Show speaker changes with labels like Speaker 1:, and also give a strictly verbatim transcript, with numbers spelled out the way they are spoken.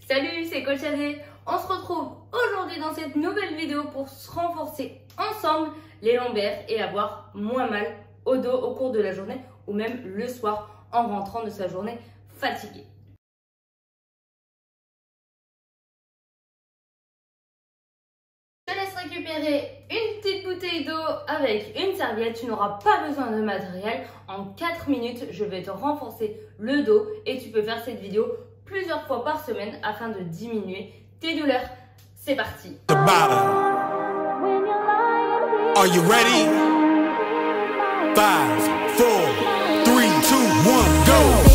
Speaker 1: Salut, c'est Coach Adé. On se retrouve aujourd'hui dans cette nouvelle vidéo pour se renforcer ensemble les lombaires et avoir moins mal au dos au cours de la journée ou même le soir en rentrant de sa journée fatigué. Je te laisse récupérer une petite bouteille d'eau avec une serviette. Tu n'auras pas besoin de matériel. En quatre minutes, je vais te renforcer le dos et tu peux faire cette vidéo plusieurs fois par semaine afin de diminuer tes douleurs. C'est parti.
Speaker 2: Are you ready? Five, four, three, two, one, go!